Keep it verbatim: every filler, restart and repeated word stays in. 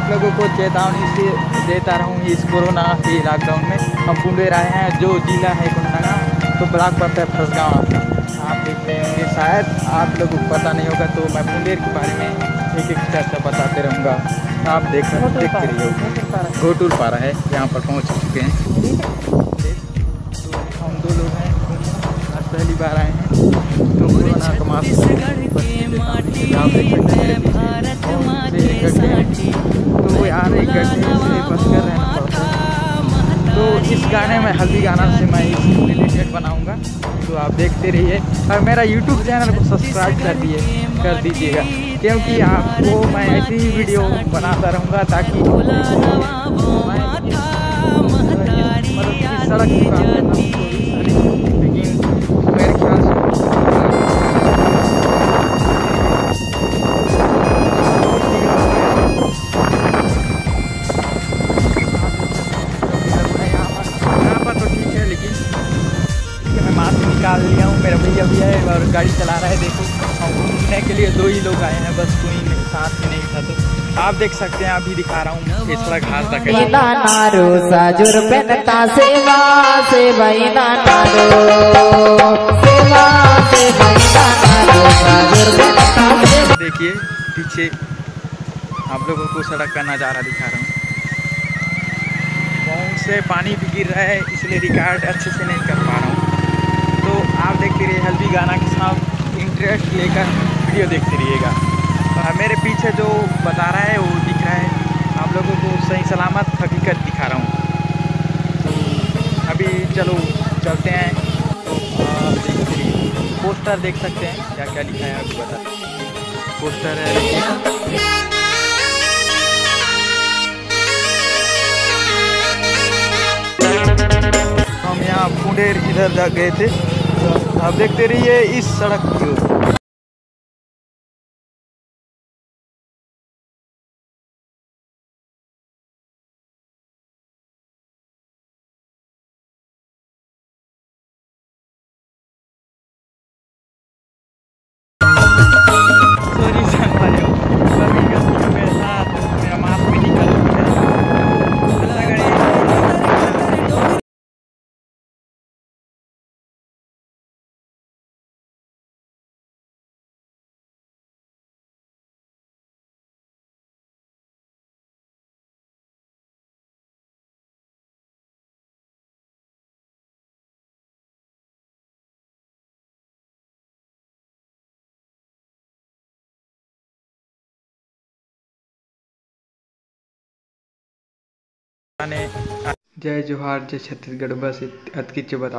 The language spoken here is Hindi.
आप लोगों को चेतावनी से देता रहूँ इस कोरोना के लॉकडाउन में हम पुंडेर आए हैं, जो जिला है कुंडलगा, तो ब्लॉक पड़ता है फरसगांव आपका। आप देख रहे होंगे, शायद आप लोगों को पता नहीं होगा, तो मैं पुंडेर के बारे में एक एक चर्चा बताते रहूँगा। आप देख देखते रहिए। घोटुल पारा है, यहाँ पर पहुँच चुके हैं। तो हम दो लोग हैं, आज पहली बार आए हैं, तो कोरोना का मास्क आप देख सकते हैं मेरे पीछे से गड्ढे, तो यार एक गड्ढे से बच कर रहना पड़ता है। तो इस गाने में हल्दी गाना से मैं इस रिलेटेड बनाऊंगा, तो आप देखते रहिए और मेरा यूट्यूब चैनल को सब्सक्राइब कर दिए कर दीजिएगा, क्योंकि आपको मैं ऐसी ही वीडियो बनाता रहूँगा ताकि मैं सड़क की बात करना हूँ, लेकिन मेरे ख्याल से निकाल लिया हूँ। मेरा भैया भी है और गाड़ी चला रहा है। देखो, हम घूमने के लिए दो ही लोग आए हैं, बस कोई मेरे साथ में नहीं था। तो आप देख सकते हैं, अभी दिखा रहा हूँ इस तरह घास तक देखिए पीछे आप लोगों को सड़क का नज़ारा दिखा रहा हूँ। बहुत से पानी भी गिर रहा है, इसलिए रिकॉर्ड अच्छे से नहीं कर पा रहा हूँ। तो आप देखते रहिए, हल्दी गाना के साथ इंटरेस्ट लेकर वीडियो देखते रहिएगा। मेरे पीछे जो बता रहा है वो दिख रहा है, आप लोगों को सही सलामत हकीकत दिखा रहा हूँ। तो अभी चलो चलते हैं। तो आप देखते रहिए, पोस्टर देख सकते हैं क्या क्या लिखा है, अभी बता पोस्टर है। हम यहाँ पुंडेर इधर जा गए थे, तो आप देखते रहिए इस सड़क की ओर। सॉरी संभाले हो, मेरे साथ मेरा मास्क भी निकल जय जोहार, जय छत्तीसगढ़। बस अतकी बता